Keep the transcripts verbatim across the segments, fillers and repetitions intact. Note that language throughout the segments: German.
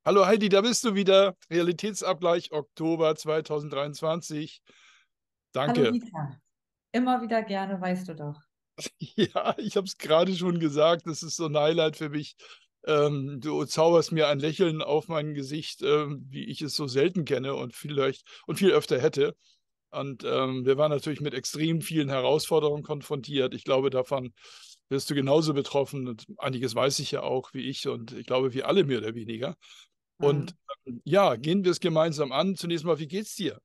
Hallo Heidi, da bist du wieder. Realitätsabgleich Oktober zweitausenddreiundzwanzig. Hallo Danke. Dieter, immer wieder gerne, weißt du doch. Ja, ich habe es gerade schon gesagt, das ist so ein Highlight für mich. Ähm, du zauberst mir ein Lächeln auf mein Gesicht, ähm, wie ich es so selten kenne und vielleicht und viel öfter hätte. Und ähm, wir waren natürlich mit extrem vielen Herausforderungen konfrontiert. Ich glaube, davon wirst du genauso betroffen. Und einiges weiß ich ja auch, wie ich. Und ich glaube, wir alle mehr oder weniger. Und Hm. ähm, ja, gehen wir es gemeinsam an. Zunächst mal, wie geht's dir?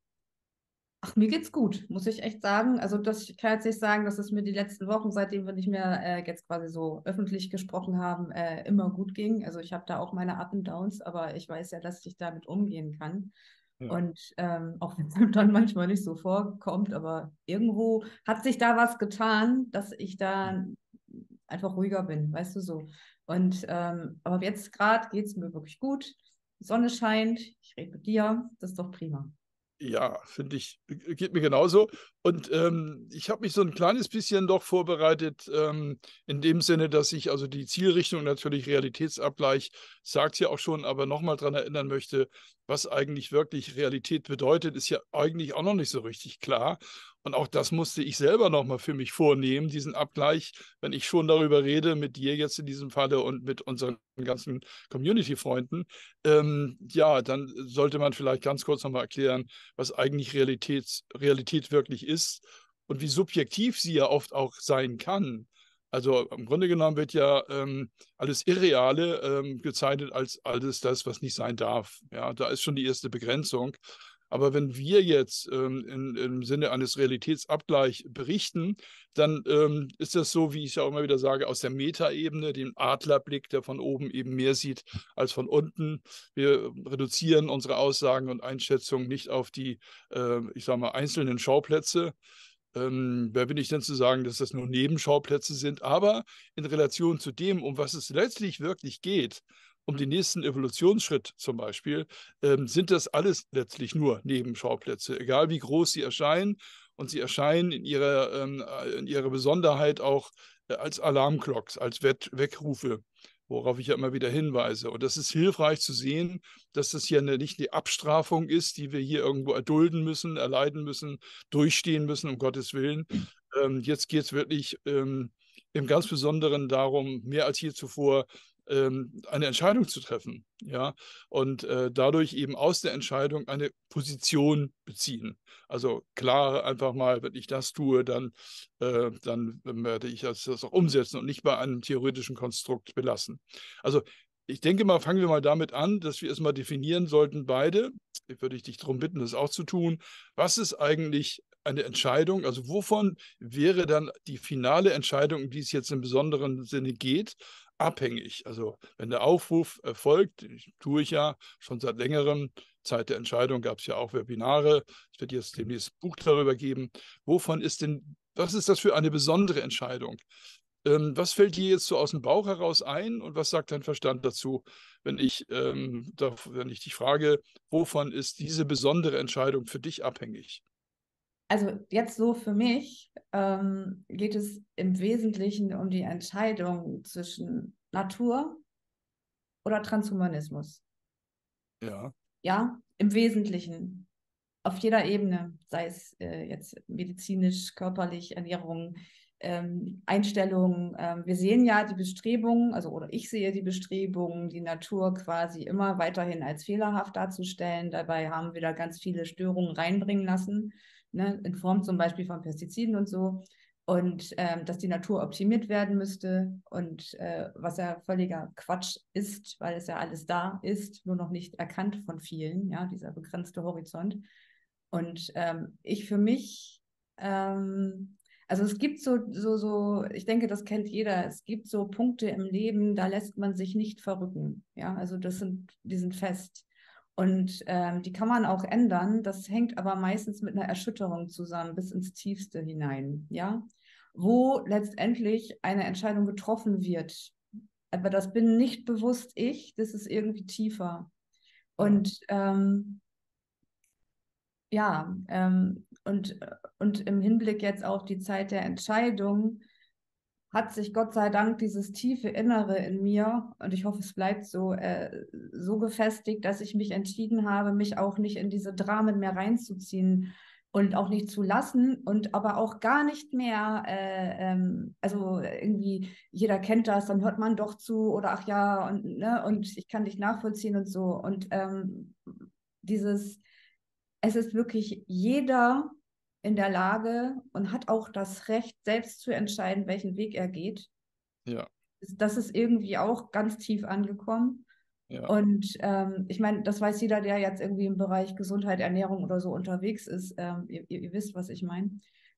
Ach, mir geht's gut, muss ich echt sagen. Also das, ich kann jetzt nicht sagen, dass es mir die letzten Wochen, seitdem wir nicht mehr äh, jetzt quasi so öffentlich gesprochen haben, äh, immer gut ging. Also ich habe da auch meine Up and Downs, aber ich weiß ja, dass ich damit umgehen kann. Ja. Und ähm, auch wenn es dann manchmal nicht so vorkommt, aber irgendwo hat sich da was getan, dass ich da einfach ruhiger bin, weißt du so. Und ähm, aber jetzt gerade geht es mir wirklich gut. Die Sonne scheint, ich rede mit dir, das ist doch prima. Ja, finde ich, geht mir genauso. Und ähm, ich habe mich so ein kleines bisschen doch vorbereitet, ähm, in dem Sinne, dass ich also die Zielrichtung natürlich Realitätsabgleich, sagt ja auch schon, aber nochmal daran erinnern möchte, was eigentlich wirklich Realität bedeutet, ist ja eigentlich auch noch nicht so richtig klar. Und auch das musste ich selber nochmal für mich vornehmen, diesen Abgleich, wenn ich schon darüber rede, mit dir jetzt in diesem Falle und mit unseren ganzen Community-Freunden. Ähm, ja, dann sollte man vielleicht ganz kurz nochmal erklären, was eigentlich Realität, Realität wirklich ist und wie subjektiv sie ja oft auch sein kann. Also im Grunde genommen wird ja ähm, alles Irreale ähm, gezeichnet als alles das, was nicht sein darf. Ja, da ist schon die erste Begrenzung. Aber wenn wir jetzt ähm, in, im Sinne eines Realitätsabgleichs berichten, dann ähm, ist das so, wie ich ja auch immer wieder sage, aus der Metaebene, dem Adlerblick, der von oben eben mehr sieht als von unten. Wir reduzieren unsere Aussagen und Einschätzungen nicht auf die, äh, ich sage mal, einzelnen Schauplätze. Ähm, wer bin ich denn zu sagen, dass das nur Nebenschauplätze sind? Aber in Relation zu dem, um was es letztlich wirklich geht, um den nächsten Evolutionsschritt zum Beispiel, ähm, sind das alles letztlich nur Nebenschauplätze, egal wie groß sie erscheinen. Und sie erscheinen in ihrer, ähm, in ihrer Besonderheit auch äh, als Alarmglocks, als Wett Weckrufe, worauf ich ja immer wieder hinweise. Und das ist hilfreich zu sehen, dass das hier eine, nicht eine Abstrafung ist, die wir hier irgendwo erdulden müssen, erleiden müssen, durchstehen müssen, um Gottes Willen. Ähm, jetzt geht es wirklich ähm, im ganz Besonderen darum, mehr als je zuvor ähm, eine Entscheidung zu treffen, ja, und äh, dadurch eben aus der Entscheidung eine Position beziehen. Also klar, einfach mal, wenn ich das tue, dann, äh, dann werde ich das, das auch umsetzen und nicht bei einem theoretischen Konstrukt belassen. Also ich denke mal, fangen wir mal damit an, dass wir es mal definieren sollten, beide. Ich würde ich dich darum bitten, das auch zu tun. Was ist eigentlich eine Entscheidung? Also wovon wäre dann die finale Entscheidung, um die es jetzt im besonderen Sinne geht, abhängig? Also wenn der Aufruf erfolgt, tue ich ja schon seit längerem, Zeit der Entscheidung gab es ja auch Webinare, es wird jetzt demnächst ein Buch darüber geben. Wovon ist denn, was ist das für eine besondere Entscheidung? Ähm, was fällt dir jetzt so aus dem Bauch heraus ein und was sagt dein Verstand dazu, wenn ich, ähm, da, wenn ich dich frage, wovon ist diese besondere Entscheidung für dich abhängig? Also jetzt so für mich ähm, geht es im Wesentlichen um die Entscheidung zwischen Natur oder Transhumanismus. Ja, Ja, im Wesentlichen. Auf jeder Ebene, sei es äh, jetzt medizinisch, körperlich, Ernährung, ähm, Einstellung. Ähm, wir sehen ja die Bestrebungen, also oder ich sehe die Bestrebungen, die Natur quasi immer weiterhin als fehlerhaft darzustellen. Dabei haben wir da ganz viele Störungen reinbringen lassen, ne, in Form zum Beispiel von Pestiziden und so. Und ähm, dass die Natur optimiert werden müsste und äh, was ja völliger Quatsch ist, weil es ja alles da ist, nur noch nicht erkannt von vielen, ja, dieser begrenzte Horizont. Und ähm, ich für mich, ähm, also es gibt so, so, so, ich denke, das kennt jeder, es gibt so Punkte im Leben, da lässt man sich nicht verrücken. Ja, also das sind, die sind fest. Und ähm, die kann man auch ändern. Das hängt aber meistens mit einer Erschütterung zusammen, bis ins Tiefste hinein. Ja, wo letztendlich eine Entscheidung getroffen wird. Aber das bin nicht bewusst ich, das ist irgendwie tiefer. ja, Und ähm, ja, ähm, und, und im Hinblick jetzt auf die Zeit der Entscheidung, hat sich Gott sei Dank dieses tiefe Innere in mir, und ich hoffe, es bleibt so, äh, so gefestigt, dass ich mich entschieden habe, mich auch nicht in diese Dramen mehr reinzuziehen und auch nicht zu lassen und aber auch gar nicht mehr, äh, ähm, also irgendwie, jeder kennt das, dann hört man doch zu oder ach ja, und, ne, und ich kann dich nachvollziehen und so. Und ähm, dieses, es ist wirklich jeder in der Lage und hat auch das Recht, selbst zu entscheiden, welchen Weg er geht. Ja, Das ist irgendwie auch ganz tief angekommen. ja. Und ähm, ich meine, das weiß jeder, der jetzt irgendwie im Bereich Gesundheit, Ernährung oder so unterwegs ist. Ähm, ihr, ihr, ihr wisst, was ich meine.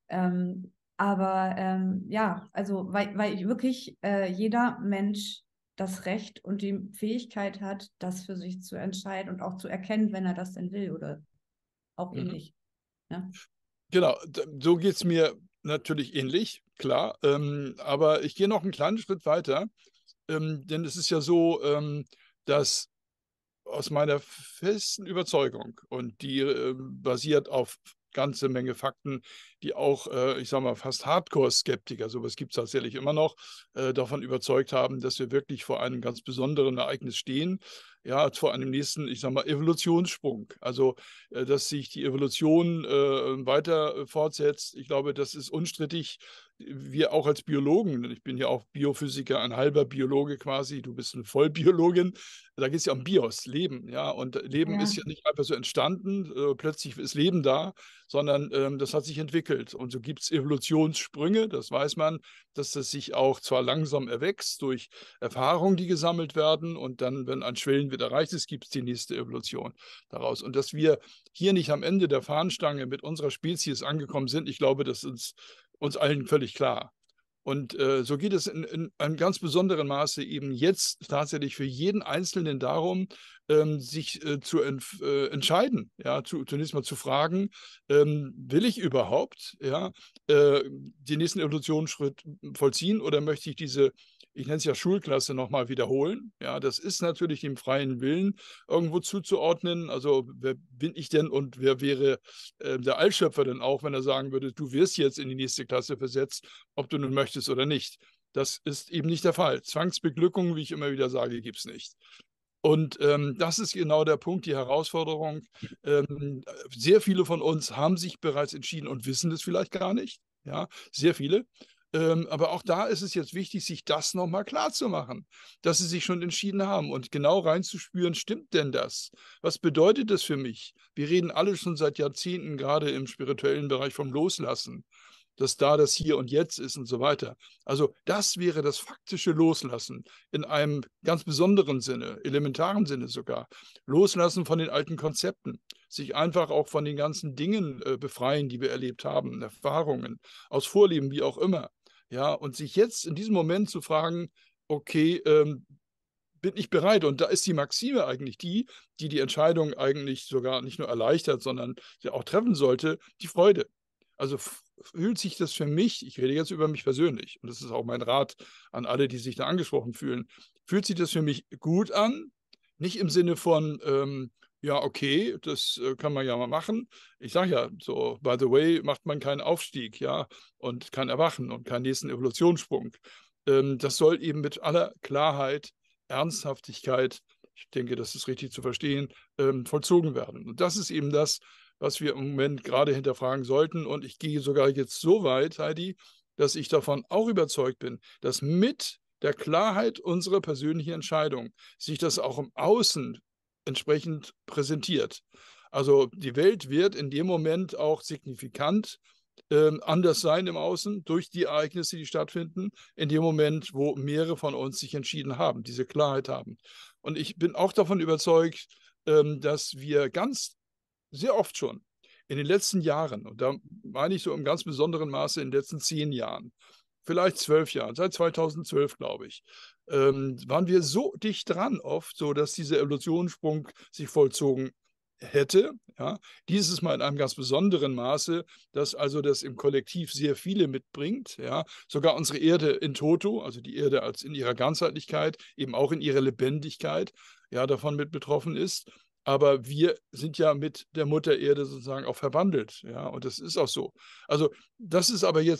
Ähm, aber ähm, ja, also weil, weil ich wirklich äh, jeder Mensch das Recht und die Fähigkeit hat, das für sich zu entscheiden und auch zu erkennen, wenn er das denn will oder auch eben Mhm. nicht. Ne? Genau, d- so geht es mir natürlich ähnlich, klar. Ähm, aber ich gehe noch einen kleinen Schritt weiter, ähm, denn es ist ja so, ähm, dass aus meiner festen Überzeugung, und die äh, basiert auf ganze Menge Fakten, die auch, äh, ich sage mal, fast Hardcore-Skeptiker, sowas gibt es tatsächlich immer noch, äh, davon überzeugt haben, dass wir wirklich vor einem ganz besonderen Ereignis stehen. Ja, vor einem nächsten, ich sage mal, Evolutionssprung. Also, äh, dass sich die Evolution äh, weiter äh, fortsetzt. Ich glaube, das ist unstrittig. Wir auch als Biologen, ich bin ja auch Biophysiker, ein halber Biologe quasi, du bist eine Vollbiologin, da geht es ja um Bios, Leben, ja, und Leben ist Ja, ja nicht einfach so entstanden, äh, plötzlich ist Leben da, sondern ähm, das hat sich entwickelt. Und so gibt es Evolutionssprünge, das weiß man, dass das sich auch zwar langsam erwächst durch Erfahrungen, die gesammelt werden, und dann, wenn ein Schwellenwert erreicht ist, gibt es die nächste Evolution daraus. Und dass wir hier nicht am Ende der Fahnenstange mit unserer Spezies angekommen sind, ich glaube, das ist uns allen völlig klar. Und äh, so geht es in, in einem ganz besonderen Maße eben jetzt tatsächlich für jeden Einzelnen darum, ähm, sich äh, zu entf äh, entscheiden, ja, zu, zunächst mal zu fragen, ähm, will ich überhaupt, ja, äh, den nächsten Evolutionsschritt vollziehen, oder möchte ich diese, ich nenne es ja Schulklasse, nochmal wiederholen? Ja, das ist natürlich dem freien Willen irgendwo zuzuordnen. Also wer bin ich denn und wer wäre äh, der Allschöpfer denn auch, wenn er sagen würde, du wirst jetzt in die nächste Klasse versetzt, ob du nun möchtest oder nicht. Das ist eben nicht der Fall. Zwangsbeglückung, wie ich immer wieder sage, gibt es nicht. Und ähm, das ist genau der Punkt, die Herausforderung. Ähm, sehr viele von uns haben sich bereits entschieden und wissen es vielleicht gar nicht. Ja, sehr viele. Ähm, aber auch da ist es jetzt wichtig, sich das nochmal klar zu machen, dass sie sich schon entschieden haben und genau reinzuspüren, stimmt denn das? Was bedeutet das für mich? Wir reden alle schon seit Jahrzehnten, gerade im spirituellen Bereich, vom Loslassen, dass da das Hier und Jetzt ist und so weiter. Also das wäre das faktische Loslassen in einem ganz besonderen Sinne, elementaren Sinne sogar. Loslassen von den alten Konzepten, sich einfach auch von den ganzen Dingen äh, befreien, die wir erlebt haben, Erfahrungen, aus Vorlieben, wie auch immer. Ja, und sich jetzt in diesem Moment zu fragen, okay, ähm, bin ich bereit? Und da ist die Maxime eigentlich die, die die Entscheidung eigentlich sogar nicht nur erleichtert, sondern ja auch treffen sollte, die Freude. Also fühlt sich das für mich, ich rede jetzt über mich persönlich, und das ist auch mein Rat an alle, die sich da angesprochen fühlen, fühlt sich das für mich gut an? Nicht im Sinne von, ähm, ja, okay, das äh, kann man ja mal machen. Ich sage ja, so, by the way, macht man keinen Aufstieg, ja, und kein Erwachen und keinen nächsten Evolutionssprung. Ähm, das soll eben mit aller Klarheit, Ernsthaftigkeit, ich denke, das ist richtig zu verstehen, ähm, vollzogen werden. Und das ist eben das, was wir im Moment gerade hinterfragen sollten. Und ich gehe sogar jetzt so weit, Heidi, dass ich davon auch überzeugt bin, dass mit der Klarheit unserer persönlichen Entscheidung sich das auch im Außen entsprechend präsentiert. Also die Welt wird in dem Moment auch signifikant ähm, anders sein im Außen durch die Ereignisse, die stattfinden, in dem Moment, wo mehrere von uns sich entschieden haben, diese Klarheit haben. Und ich bin auch davon überzeugt, ähm, dass wir ganz sehr oft schon in den letzten Jahren, und da meine ich so im ganz besonderen Maße in den letzten zehn Jahren, vielleicht zwölf Jahren, seit zweitausendzwölf, glaube ich, ähm, waren wir so dicht dran oft, so dass dieser Evolutionssprung sich vollzogen hätte. Ja, dieses Mal in einem ganz besonderen Maße, dass also das im Kollektiv sehr viele mitbringt. Ja, sogar unsere Erde in toto, also die Erde als in ihrer Ganzheitlichkeit, eben auch in ihrer Lebendigkeit, ja, davon mit betroffen ist. Aber wir sind ja mit der Mutter Erde sozusagen auch verwandelt. Ja, und das ist auch so. Also, das ist aber jetzt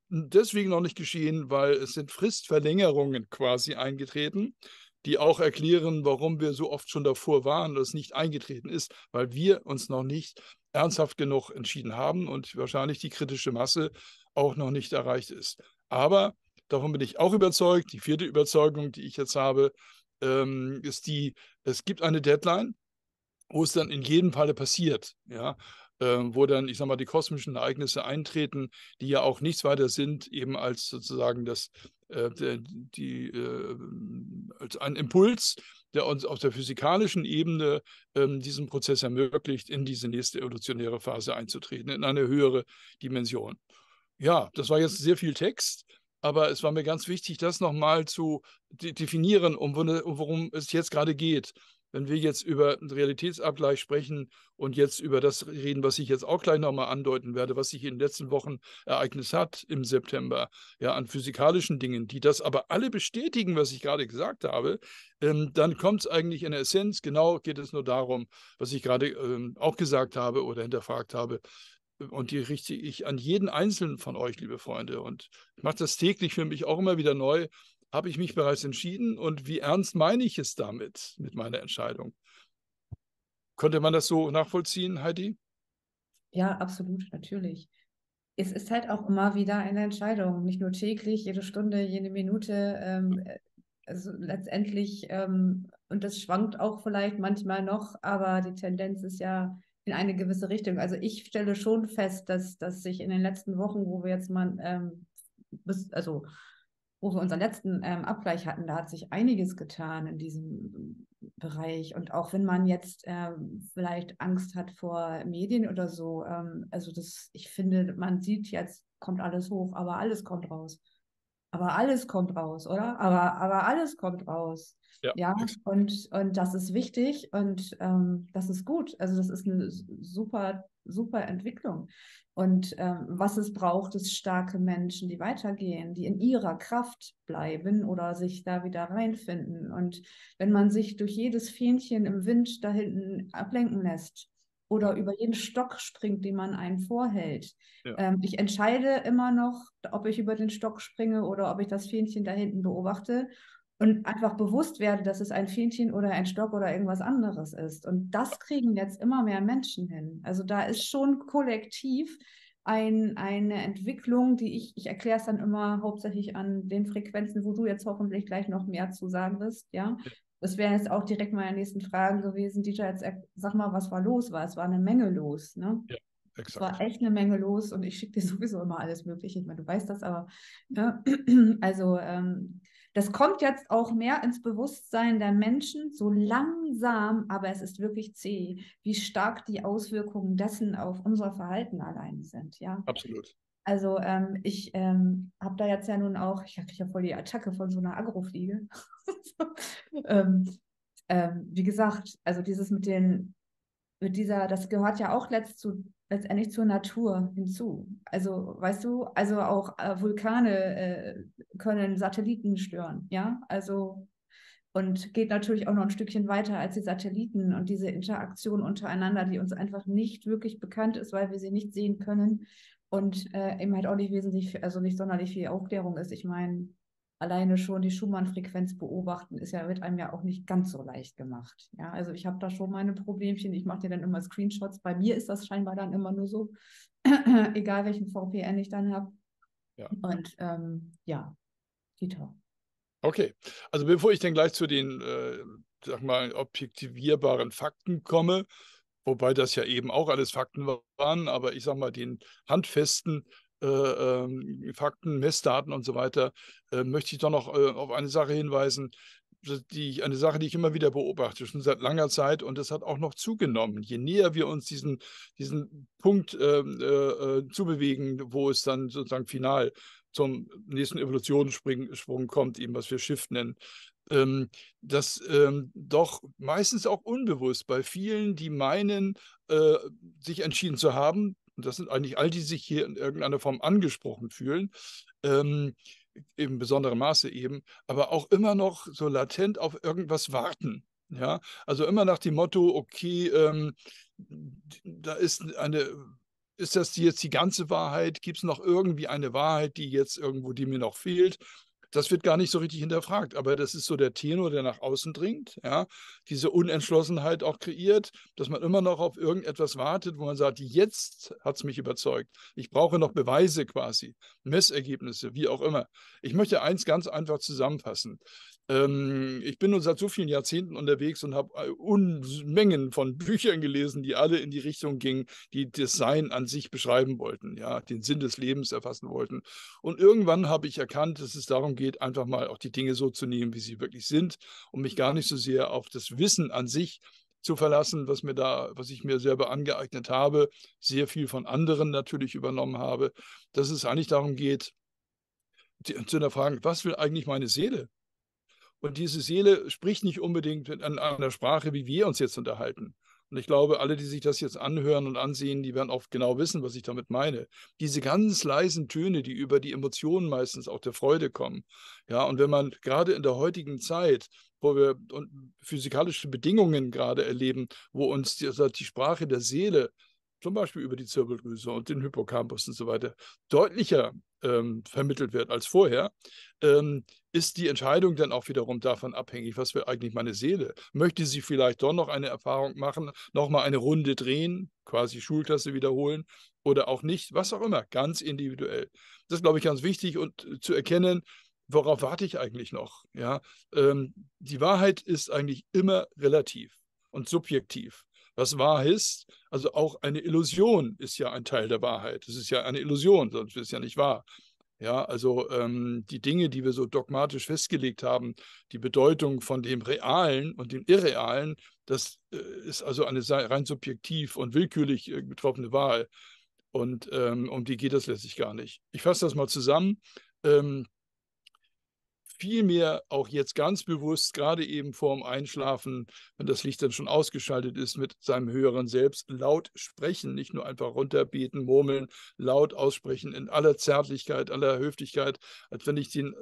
deswegen noch nicht geschehen, weil es sind Fristverlängerungen quasi eingetreten, die auch erklären, warum wir so oft schon davor waren, dass es nicht eingetreten ist, weil wir uns noch nicht ernsthaft genug entschieden haben und wahrscheinlich die kritische Masse auch noch nicht erreicht ist. Aber davon bin ich auch überzeugt. Die vierte Überzeugung, die ich jetzt habe, ähm, ist die, es gibt eine Deadline, wo es dann in jedem Falle passiert, ja, äh, wo dann, ich sag mal, die kosmischen Ereignisse eintreten, die ja auch nichts weiter sind, eben als sozusagen das, äh, die, die äh, als ein Impuls, der uns auf der physikalischen Ebene ähm, diesen Prozess ermöglicht, in diese nächste evolutionäre Phase einzutreten, in eine höhere Dimension. Ja, das war jetzt sehr viel Text, aber es war mir ganz wichtig, das nochmal zu de definieren, um, um worum es jetzt gerade geht. Wenn wir jetzt über einen Realitätsabgleich sprechen und jetzt über das reden, was ich jetzt auch gleich nochmal andeuten werde, was sich in den letzten Wochen ereignet hat im September, ja, an physikalischen Dingen, die das aber alle bestätigen, was ich gerade gesagt habe, ähm, dann kommt es eigentlich in der Essenz, genau geht es nur darum, was ich gerade ähm, auch gesagt habe oder hinterfragt habe. Und die richte ich an jeden Einzelnen von euch, liebe Freunde. Und ich mache das täglich für mich auch immer wieder neu. Habe ich mich bereits entschieden und wie ernst meine ich es damit, mit meiner Entscheidung? Konnte man das so nachvollziehen, Heidi? Ja, absolut, natürlich. Es ist halt auch immer wieder eine Entscheidung, nicht nur täglich, jede Stunde, jede Minute. Ähm, also letztendlich, ähm, und das schwankt auch vielleicht manchmal noch, aber die Tendenz ist ja in eine gewisse Richtung. Also ich stelle schon fest, dass, dass sich in den letzten Wochen, wo wir jetzt mal, ähm, bis, also wo wir unseren letzten ähm, Abgleich hatten, da hat sich einiges getan in diesem Bereich. Und auch wenn man jetzt ähm, vielleicht Angst hat vor Medien oder so, ähm, also das, ich finde, man sieht jetzt, kommt alles hoch, aber alles kommt raus. Aber alles kommt raus, oder? Aber, aber alles kommt raus. Ja, Ja, und, und das ist wichtig und ähm, das ist gut. Also das ist eine super, super Entwicklung. Und ähm, was es braucht, ist starke Menschen, die weitergehen, die in ihrer Kraft bleiben oder sich da wieder reinfinden. Und wenn man sich durch jedes Fähnchen im Wind da hinten ablenken lässt oder über jeden Stock springt, den man einem vorhält, ja. ähm, ich entscheide immer noch, ob ich über den Stock springe oder ob ich das Fähnchen da hinten beobachte und einfach bewusst werde, dass es ein Fähnchen oder ein Stock oder irgendwas anderes ist. Und das kriegen jetzt immer mehr Menschen hin. Also da ist schon kollektiv ein, eine Entwicklung, die ich, ich erkläre es dann immer hauptsächlich an den Frequenzen, wo du jetzt hoffentlich gleich noch mehr zu sagen wirst, ja. Das wäre jetzt auch direkt meine nächsten Fragen gewesen. Dieter, jetzt sag mal, was war los? War es war eine Menge los, ne? Ja, Es war exakt. echt eine Menge los und ich schicke dir sowieso immer alles Mögliche. Ich meine, du weißt das, aber ja, also ähm, das kommt jetzt auch mehr ins Bewusstsein der Menschen, so langsam, aber es ist wirklich zäh, wie stark die Auswirkungen dessen auf unser Verhalten allein sind. Ja, Absolut. also ähm, ich ähm, habe da jetzt ja nun auch, ich kriege ja voll die Attacke von so einer Agrofliege. ähm, ähm, wie gesagt, also dieses mit den mit dieser, das gehört ja auch letzt zu, letztendlich zur Natur hinzu. Also, weißt du, also auch äh, Vulkane äh, können Satelliten stören, ja, also und geht natürlich auch noch ein Stückchen weiter als die Satelliten und diese Interaktion untereinander, die uns einfach nicht wirklich bekannt ist, weil wir sie nicht sehen können und äh, eben halt auch nicht wesentlich, also nicht sonderlich viel Aufklärung ist. Ich meine, alleine schon die Schumann-Frequenz beobachten ist ja, wird einem ja auch nicht ganz so leicht gemacht. Ja, also ich habe da schon meine Problemchen. Ich mache dir dann immer Screenshots. Bei mir ist das scheinbar dann immer nur so, egal welchen V P N ich dann habe. Ja. Und ähm, ja, Dieter. Okay, also bevor ich dann gleich zu den, äh, sag mal, objektivierbaren Fakten komme, wobei das ja eben auch alles Fakten waren, aber ich sag mal, den handfesten äh, ähm, Fakten, Messdaten und so weiter, äh, möchte ich doch noch äh, auf eine Sache hinweisen, die ich, eine Sache, die ich immer wieder beobachte, schon seit langer Zeit, und das hat auch noch zugenommen. Je näher wir uns diesen, diesen Punkt ähm, äh, äh, zubewegen, wo es dann sozusagen final zum nächsten Evolutionssprung kommt, eben was wir Shift nennen, ähm, dass ähm, doch meistens auch unbewusst bei vielen, die meinen, äh, sich entschieden zu haben, und das sind eigentlich all die, die sich hier in irgendeiner Form angesprochen fühlen, ähm, im besonderen Maße eben, aber auch immer noch so latent auf irgendwas warten. Ja, also immer nach dem Motto, okay, ähm, da ist eine ist das jetzt die ganze Wahrheit? Gibt es noch irgendwie eine Wahrheit, die jetzt irgendwo, die mir noch fehlt? Das wird gar nicht so richtig hinterfragt, aber das ist so der Tenor, der nach außen dringt, ja, diese Unentschlossenheit auch kreiert, dass man immer noch auf irgendetwas wartet, wo man sagt, jetzt hat es mich überzeugt. Ich brauche noch Beweise quasi, Messergebnisse, wie auch immer. Ich möchte eins ganz einfach zusammenfassen. Ähm, ich bin nun seit so vielen Jahrzehnten unterwegs und habe Unmengen von Büchern gelesen, die alle in die Richtung gingen, die das Sein an sich beschreiben wollten, ja, den Sinn des Lebens erfassen wollten. Und irgendwann habe ich erkannt, dass es darum geht, einfach mal auch die Dinge so zu nehmen, wie sie wirklich sind und mich gar nicht so sehr auf das Wissen an sich zu verlassen, was mir da, was ich mir selber angeeignet habe, sehr viel von anderen natürlich übernommen habe, dass es eigentlich darum geht, zu hinterfragen, was will eigentlich meine Seele? Und diese Seele spricht nicht unbedingt in einer Sprache, wie wir uns jetzt unterhalten. Und ich glaube, alle, die sich das jetzt anhören und ansehen, die werden auch genau wissen, was ich damit meine. Diese ganz leisen Töne, die über die Emotionen meistens auch der Freude kommen. Ja, und wenn man gerade in der heutigen Zeit, wo wir physikalische Bedingungen gerade erleben, wo uns die, also die Sprache der Seele, zum Beispiel über die Zirbeldrüse und den Hippocampus und so weiter, deutlicher ähm, vermittelt wird als vorher, ähm, ist die Entscheidung dann auch wiederum davon abhängig, was will eigentlich meine Seele? Möchte sie vielleicht doch noch eine Erfahrung machen, nochmal eine Runde drehen, quasi Schulklasse wiederholen oder auch nicht, was auch immer, ganz individuell. Das ist, glaube ich, ganz wichtig und zu erkennen, worauf warte ich eigentlich noch? Ja, ähm, die Wahrheit ist eigentlich immer relativ und subjektiv. Was wahr ist, also auch eine Illusion ist ja ein Teil der Wahrheit. Es ist ja eine Illusion, sonst ist es ja nicht wahr. Ja, also ähm, die Dinge, die wir so dogmatisch festgelegt haben, die Bedeutung von dem Realen und dem Irrealen, das äh, ist also eine rein subjektiv und willkürlich äh, getroffene Wahl. Und ähm, um die geht das letztlich gar nicht. Ich fasse das mal zusammen. Ähm, Vielmehr auch jetzt ganz bewusst, gerade eben vorm Einschlafen, wenn das Licht dann schon ausgeschaltet ist, mit seinem höheren Selbst laut sprechen, nicht nur einfach runterbeten, murmeln, laut aussprechen, in aller Zärtlichkeit, aller Höflichkeit, als wenn ich den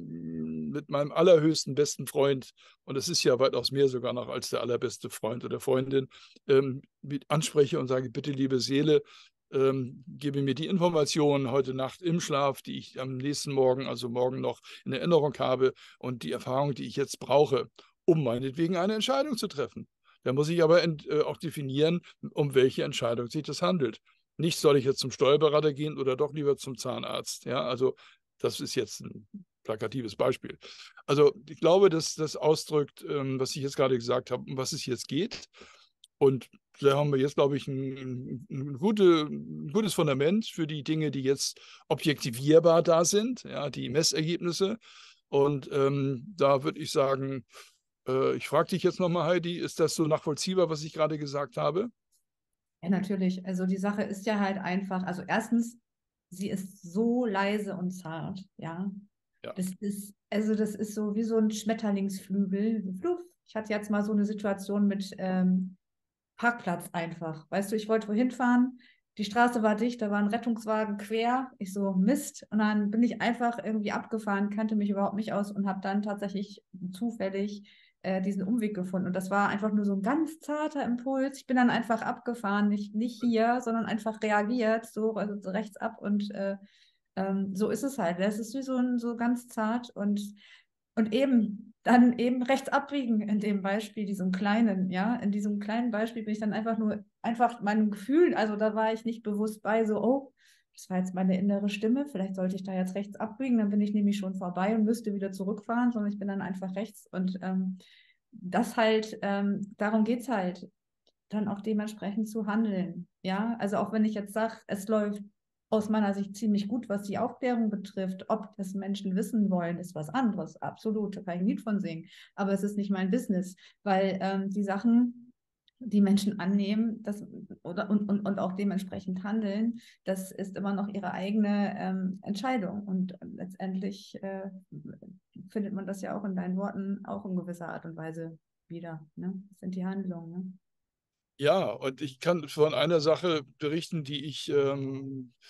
mit meinem allerhöchsten besten Freund, und das ist ja weitaus mehr sogar noch als der allerbeste Freund oder Freundin, ähm, anspreche und sage, bitte, liebe Seele, Ähm, gebe mir die Informationen heute Nacht im Schlaf, die ich am nächsten Morgen, also morgen noch in Erinnerung habe und die Erfahrung, die ich jetzt brauche, um meinetwegen eine Entscheidung zu treffen. Da muss ich aber ent, äh, auch definieren, um welche Entscheidung sich das handelt. Nicht, soll ich jetzt zum Steuerberater gehen oder doch lieber zum Zahnarzt. Ja, also das ist jetzt ein plakatives Beispiel. Also ich glaube, dass das ausdrückt, ähm, was ich jetzt gerade gesagt habe, um was es jetzt geht. Und da haben wir jetzt, glaube ich, ein, ein, gute, ein gutes Fundament für die Dinge, die jetzt objektivierbar da sind, ja, die Messergebnisse. Und ähm, da würde ich sagen, äh, ich frage dich jetzt nochmal, Heidi, ist das so nachvollziehbar, was ich gerade gesagt habe? Ja, natürlich. Also die Sache ist ja halt einfach, also erstens, sie ist so leise und zart, ja. Ja. Das ist, also das ist so wie so ein Schmetterlingsflügel. Fluff. Ich hatte jetzt mal so eine Situation mit ähm, Parkplatz einfach. Weißt du, ich wollte wohin fahren, die Straße war dicht, da war ein Rettungswagen quer. Ich so, Mist. Und dann bin ich einfach irgendwie abgefahren, kannte mich überhaupt nicht aus und habe dann tatsächlich zufällig äh, diesen Umweg gefunden. Und das war einfach nur so ein ganz zarter Impuls. Ich bin dann einfach abgefahren, nicht, nicht hier, sondern einfach reagiert, so, also so rechts ab und äh, ähm, so ist es halt. Das ist wie so, ein, so ganz zart und, und eben dann eben rechts abbiegen in dem Beispiel, diesem kleinen, ja. In diesem kleinen Beispiel bin ich dann einfach nur, einfach meinem Gefühl, also da war ich nicht bewusst bei, so, oh, das war jetzt meine innere Stimme, vielleicht sollte ich da jetzt rechts abbiegen, dann bin ich nämlich schon vorbei und müsste wieder zurückfahren, sondern ich bin dann einfach rechts und ähm, das halt, ähm, darum geht es halt, dann auch dementsprechend zu handeln. Ja, also auch wenn ich jetzt sage, es läuft aus meiner Sicht ziemlich gut, was die Aufklärung betrifft. Ob das Menschen wissen wollen, ist was anderes. Absolut, da kann ich ein Lied von singen. Aber es ist nicht mein Business, weil ähm, die Sachen, die Menschen annehmen das, oder, und, und, und auch dementsprechend handeln, das ist immer noch ihre eigene ähm, Entscheidung. Und letztendlich äh, findet man das ja auch in deinen Worten auch in gewisser Art und Weise wieder. Ne? Das sind die Handlungen. Ne? Ja, und ich kann von einer Sache berichten, die ich ähm,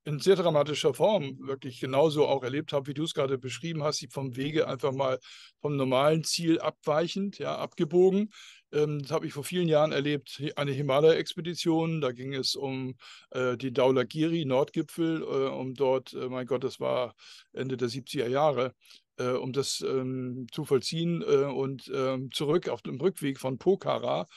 in sehr dramatischer Form wirklich genauso auch erlebt habe, wie du es gerade beschrieben hast, sie vom Wege einfach mal vom normalen Ziel abweichend, ja, abgebogen. Ähm, das habe ich vor vielen Jahren erlebt, eine Himalaya-Expedition. Da ging es um äh, die Dhaulagiri, Nordgipfel, äh, um dort, äh, mein Gott, das war Ende der siebziger Jahre, äh, um das ähm, zu vollziehen äh, und ähm, zurück auf dem Rückweg von Pokhara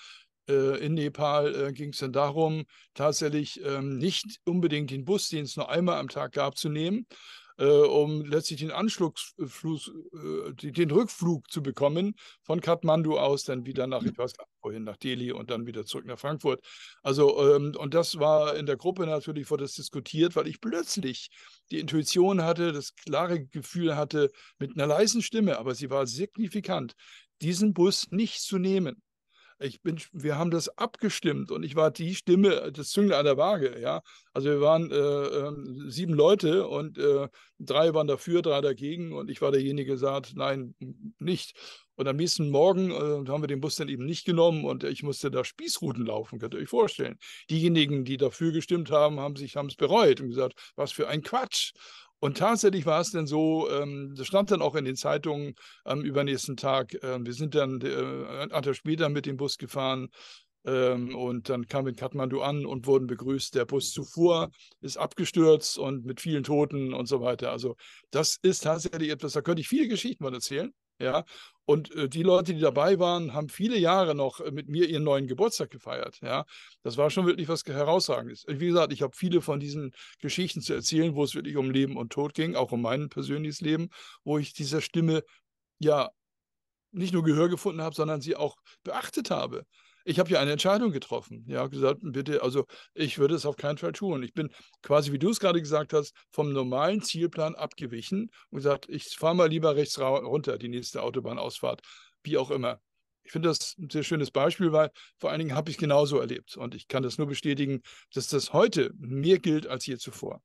in Nepal äh, ging es dann darum, tatsächlich ähm, nicht unbedingt den Bus, den es nur einmal am Tag gab, zu nehmen, äh, um letztlich den Anschlussflug, äh, den Rückflug zu bekommen von Kathmandu aus, dann wieder nach, ich weiß gar nicht wohin, nach Delhi und dann wieder zurück nach Frankfurt. Also, ähm, und das war in der Gruppe natürlich, wurde das diskutiert, weil ich plötzlich die Intuition hatte, das klare Gefühl hatte, mit einer leisen Stimme, aber sie war signifikant, diesen Bus nicht zu nehmen. Ich bin, wir haben das abgestimmt und ich war die Stimme, das Zünglein an der Waage, ja. Also wir waren äh, äh, sieben Leute und äh, drei waren dafür, drei dagegen und ich war derjenige, der gesagt, nein, nicht. Und am nächsten Morgen äh, haben wir den Bus dann eben nicht genommen und ich musste da Spießruten laufen, könnt ihr euch vorstellen. Diejenigen, die dafür gestimmt haben, haben sich, haben es bereut und gesagt, was für ein Quatsch. Und tatsächlich war es dann so, ähm, das stand dann auch in den Zeitungen am übernächsten Tag. Äh, wir sind dann äh, einen Tag später mit dem Bus gefahren ähm, und dann kamen wir in Kathmandu an und wurden begrüßt. Der Bus zuvor ist abgestürzt und mit vielen Toten und so weiter. Also das ist tatsächlich etwas, da könnte ich viele Geschichten mal erzählen. Ja, und äh, die Leute, die dabei waren, haben viele Jahre noch äh, mit mir ihren neuen Geburtstag gefeiert. Ja, das war schon wirklich was Herausragendes. Wie gesagt, ich habe viele von diesen Geschichten zu erzählen, wo es wirklich um Leben und Tod ging, auch um mein persönliches Leben, wo ich dieser Stimme ja nicht nur Gehör gefunden habe, sondern sie auch beachtet habe. Ich habe ja eine Entscheidung getroffen. Ja, gesagt, bitte, also ich würde es auf keinen Fall tun. Ich bin quasi, wie du es gerade gesagt hast, vom normalen Zielplan abgewichen und gesagt, ich fahre mal lieber rechts runter, die nächste Autobahnausfahrt, wie auch immer. Ich finde das ein sehr schönes Beispiel, weil vor allen Dingen habe ich genauso erlebt. Und ich kann das nur bestätigen, dass das heute mehr gilt als je zuvor.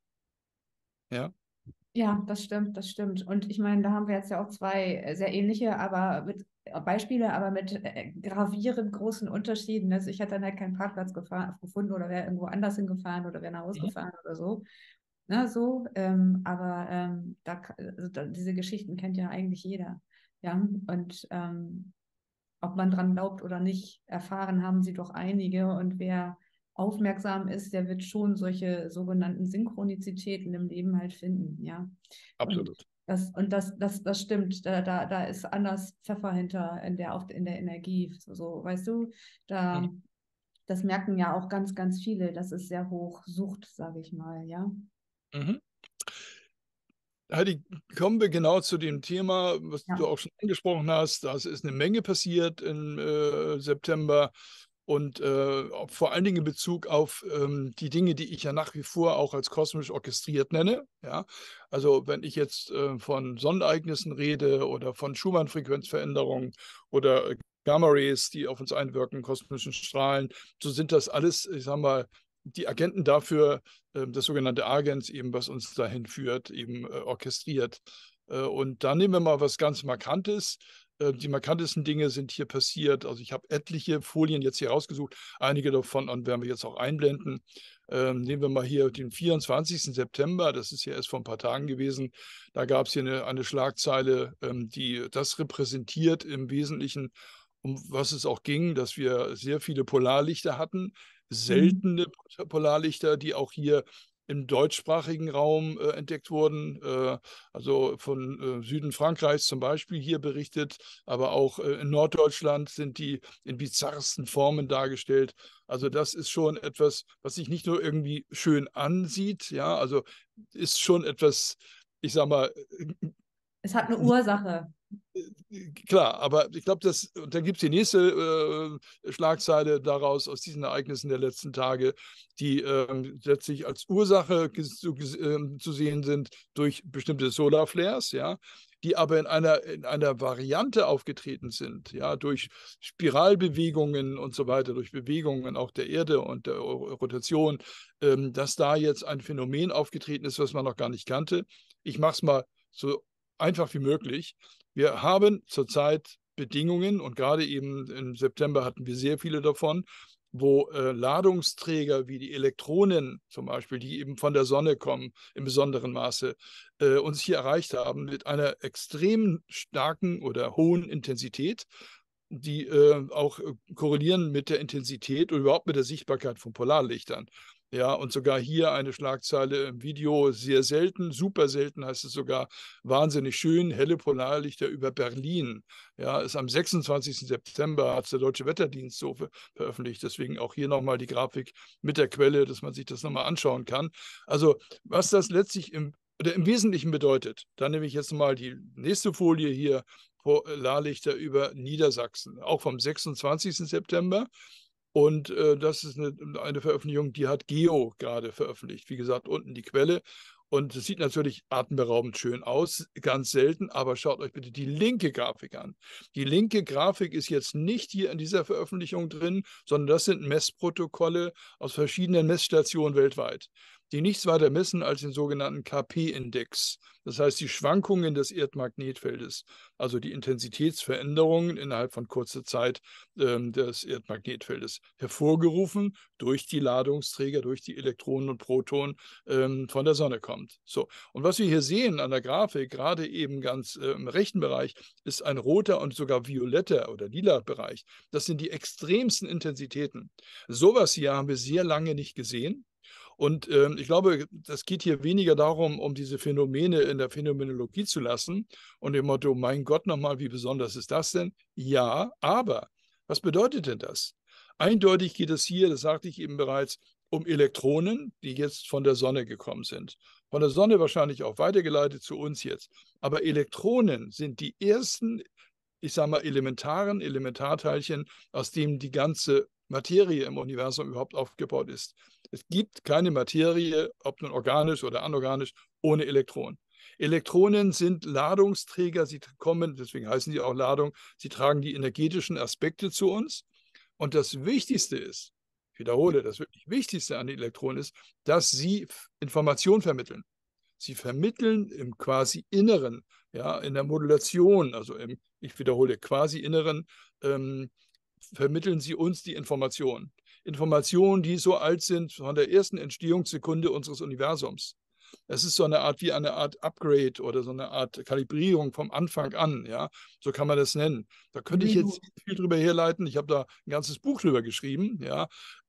Ja. Ja, das stimmt, das stimmt. Und ich meine, da haben wir jetzt ja auch zwei äh, sehr ähnliche, aber mit äh, Beispiele, aber mit äh, gravierend großen Unterschieden. Also ich hätte dann halt keinen Parkplatz gefahren, gefunden oder wäre irgendwo anders hingefahren oder wäre nach Hause Mhm. gefahren oder so. Na, so, ähm, aber ähm, da, also da, diese Geschichten kennt ja eigentlich jeder. Ja, und ähm, ob man dran glaubt oder nicht, erfahren haben sie doch einige. Und wer aufmerksam ist, der wird schon solche sogenannten Synchronizitäten im Leben halt finden, ja. Und Absolut. das, und das, das, das stimmt. Da, da, da ist anders Pfeffer hinter in der, auf, in der Energie. So, so, weißt du, da, Mhm. das merken ja auch ganz, ganz viele. Das ist sehr hoch Sucht, sage ich mal, ja. Mhm. Heidi, kommen wir genau zu dem Thema, was Ja. du auch schon angesprochen hast. Da ist eine Menge passiert im äh, September und äh, vor allen Dingen in Bezug auf ähm, die Dinge, die ich ja nach wie vor auch als kosmisch orchestriert nenne. Ja? Also wenn ich jetzt äh, von Sonnenereignissen rede oder von Schumann-Frequenzveränderungen oder äh, Gamma-Rays, die auf uns einwirken, kosmischen Strahlen, so sind das alles, ich sag mal, die Agenten dafür, das sogenannte Agens eben, was uns dahin führt, eben äh, orchestriert. Äh, und da nehmen wir mal was ganz Markantes. Äh, die markantesten Dinge sind hier passiert. Also ich habe etliche Folien jetzt hier rausgesucht. Einige davon werden wir jetzt auch einblenden. Ähm, nehmen wir mal hier den vierundzwanzigsten September. Das ist ja erst vor ein paar Tagen gewesen. Da gab es hier eine, eine Schlagzeile, ähm, die das repräsentiert im Wesentlichen, um was es auch ging, dass wir sehr viele Polarlichter hatten, Mhm. seltene Polarlichter, die auch hier im deutschsprachigen Raum äh, entdeckt wurden, äh, also von äh, Süden Frankreichs zum Beispiel hier berichtet, aber auch äh, in Norddeutschland sind die in bizarrsten Formen dargestellt. Also das ist schon etwas, was sich nicht nur irgendwie schön ansieht, ja, also ist schon etwas, ich sag mal, Es hat eine Ursache. klar, aber ich glaube, dass da gibt es die nächste äh, Schlagzeile daraus aus diesen Ereignissen der letzten Tage, die ähm, letztlich als Ursache zu, äh, zu sehen sind durch bestimmte Solarflares, ja, die aber in einer, in einer Variante aufgetreten sind, ja, durch Spiralbewegungen und so weiter, durch Bewegungen auch der Erde und der Rotation, ähm, dass da jetzt ein Phänomen aufgetreten ist, was man noch gar nicht kannte. Ich mache es mal so einfach wie möglich. Wir haben zurzeit Bedingungen und gerade eben im September hatten wir sehr viele davon, wo äh, Ladungsträger wie die Elektronen zum Beispiel, die eben von der Sonne kommen, im besonderen Maße, äh, uns hier erreicht haben mit einer extrem starken oder hohen Intensität, die äh, auch äh, korrelieren mit der Intensität und überhaupt mit der Sichtbarkeit von Polarlichtern. Ja, und sogar hier eine Schlagzeile im Video, sehr selten, super selten heißt es sogar, wahnsinnig schön, helle Polarlichter über Berlin. Ja, ist am sechsundzwanzigsten September, hat der Deutsche Wetterdienst so ver veröffentlicht. Deswegen auch hier nochmal die Grafik mit der Quelle, dass man sich das nochmal anschauen kann. Also, was das letztlich im, oder im Wesentlichen bedeutet, dann nehme ich jetzt mal die nächste Folie hier, Polarlichter über Niedersachsen, auch vom sechsundzwanzigsten September. Und äh, das ist eine, eine Veröffentlichung, die hat Geo gerade veröffentlicht. Wie gesagt, unten die Quelle. Und es sieht natürlich atemberaubend schön aus, ganz selten, aber schaut euch bitte die linke Grafik an. Die linke Grafik ist jetzt nicht hier in dieser Veröffentlichung drin, sondern das sind Messprotokolle aus verschiedenen Messstationen weltweit, die nichts weiter messen als den sogenannten K P-Index. Das heißt, die Schwankungen des Erdmagnetfeldes, also die Intensitätsveränderungen innerhalb von kurzer Zeit ähm, des Erdmagnetfeldes, hervorgerufen durch die Ladungsträger, durch die Elektronen und Protonen ähm, von der Sonne kommt. So. Und was wir hier sehen an der Grafik, gerade eben ganz äh, im rechten Bereich, ist ein roter und sogar violetter oder lila Bereich. Das sind die extremsten Intensitäten. Sowas hier haben wir sehr lange nicht gesehen. Und ähm, ich glaube, das geht hier weniger darum, um diese Phänomene in der Phänomenologie zu lassen und dem Motto, mein Gott, nochmal, wie besonders ist das denn? Ja, aber was bedeutet denn das? Eindeutig geht es hier, das sagte ich eben bereits, um Elektronen, die jetzt von der Sonne gekommen sind. Von der Sonne wahrscheinlich auch weitergeleitet zu uns jetzt. Aber Elektronen sind die ersten, ich sage mal, elementaren Elementarteilchen, aus denen die ganze Materie im Universum überhaupt aufgebaut ist. Es gibt keine Materie, ob nun organisch oder anorganisch, ohne Elektronen. Elektronen sind Ladungsträger, sie kommen, deswegen heißen sie auch Ladung, sie tragen die energetischen Aspekte zu uns. Und das Wichtigste ist, ich wiederhole, das wirklich Wichtigste an den Elektronen ist, dass sie Information vermitteln. Sie vermitteln im quasi Inneren, ja, in der Modulation, also im, ich wiederhole, quasi Inneren, ähm, vermitteln sie uns die Informationen. Informationen, die so alt sind von der ersten Entstehungssekunde unseres Universums. Es ist so eine Art wie eine Art Upgrade oder so eine Art Kalibrierung vom Anfang an, ja, so kann man das nennen. Da könnte ich Sehr jetzt gut. viel drüber herleiten. Ich habe da ein ganzes Buch drüber geschrieben, ja.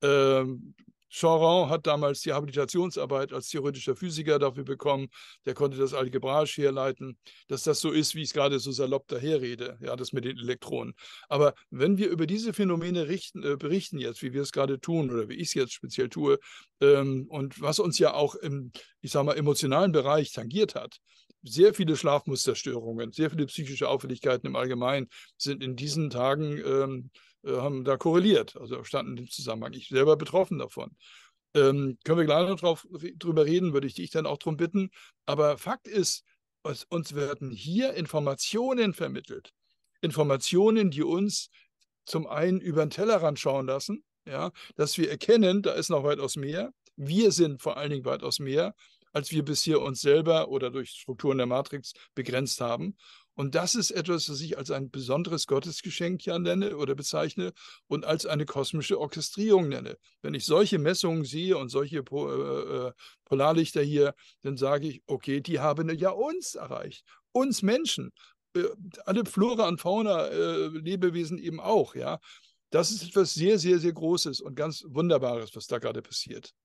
Ähm, Choron hat damals die Habilitationsarbeit als theoretischer Physiker dafür bekommen. Der konnte das algebraisch herleiten, dass das so ist, wie ich es gerade so salopp daherrede, ja, das mit den Elektronen. Aber wenn wir über diese Phänomene richten, äh, berichten jetzt, wie wir es gerade tun oder wie ich es jetzt speziell tue, ähm, und was uns ja auch im, ich sage mal, emotionalen Bereich tangiert hat, sehr viele Schlafmusterstörungen, sehr viele psychische Auffälligkeiten im Allgemeinen sind in diesen Tagen ähm, haben da korreliert, also standen im Zusammenhang. Ich selber betroffen davon. Ähm, können wir gleich noch drauf, drüber reden, würde ich dich dann auch darum bitten. Aber Fakt ist, was, uns werden hier Informationen vermittelt. Informationen, die uns zum einen über den Tellerrand schauen lassen, ja, dass wir erkennen, da ist noch weitaus mehr. Wir sind vor allen Dingen weitaus mehr, als wir bisher uns selber oder durch Strukturen der Matrix begrenzt haben. Und das ist etwas, was ich als ein besonderes Gottesgeschenk ja nenne oder bezeichne und als eine kosmische Orchestrierung nenne. Wenn ich solche Messungen sehe und solche po äh, Polarlichter hier, dann sage ich, okay, die haben ja uns erreicht, uns Menschen, äh, alle Flora und Fauna, äh, Lebewesen eben auch, ja. Das ist etwas sehr, sehr, sehr Großes und ganz Wunderbares, was da gerade passiert.